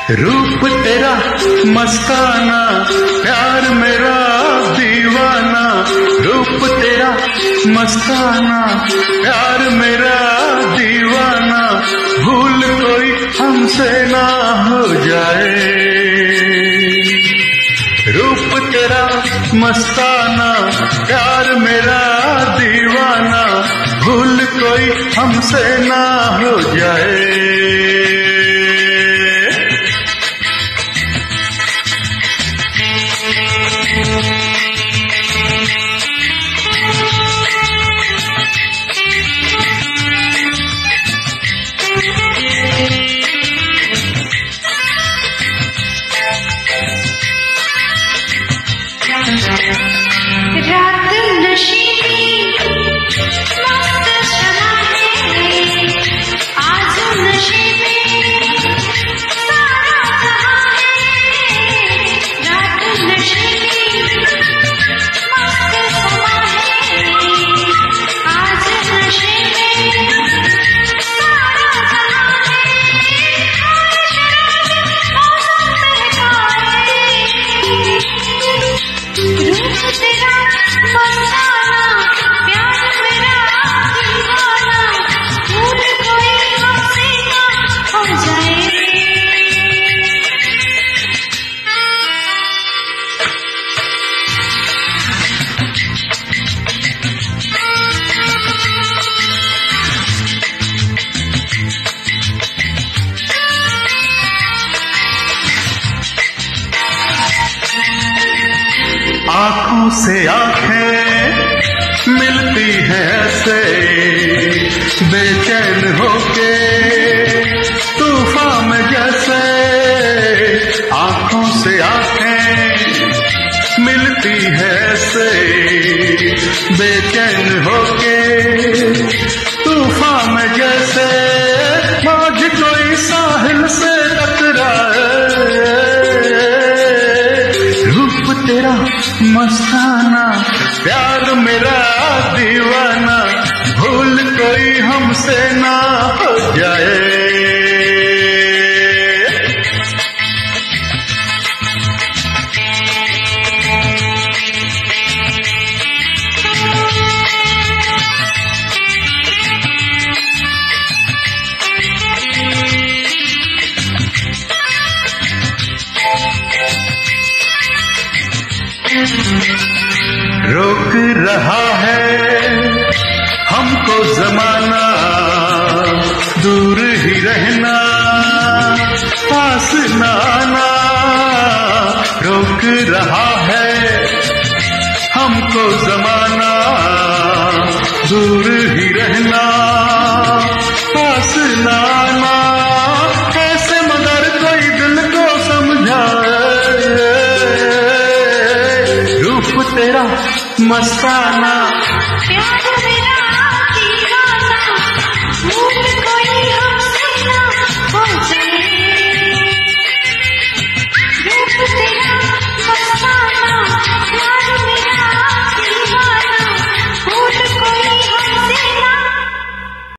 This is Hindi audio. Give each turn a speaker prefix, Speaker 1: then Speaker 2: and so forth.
Speaker 1: रूप तेरा मस्ताना, प्यार मेरा दीवाना। रूप तेरा मस्ताना, प्यार मेरा दीवाना। भूल कोई हमसे ना हो जाए। रूप तेरा मस्ताना, प्यार मेरा दीवाना। भूल कोई हमसे ना हो जाए।
Speaker 2: रात नशीली मस्त शमा है, आज नशे में सारा कहाँ है। रात नशीली मस्त शमा है, आज नशे में सारा कहाँ है। रूप तेरा मस्ताना, प्यार मेरा दीवाना। भूल कोई हमसे ना हो जाए।
Speaker 1: आँखों से आँखें मिलती है ऐसे, बेचैन होके तूफान में जैसे। आँखों से आँखें मिलती है ऐसे, बेचैन होके तूफान में जैसे। मौज कोई साहिल से टकराए। रूप तेरा मस्ताना, प्यार मेरा दीवाना। भूल कोई हमसे ना हो जाए। रोक रहा है हमको जमाना, दूर ही रहना, पास न आना। रोक रहा है हमको जमाना, दूर ही रहना, पास न आना। कैसे मगर कोई दिल को समझाए। रूप तेरा मस्ताना,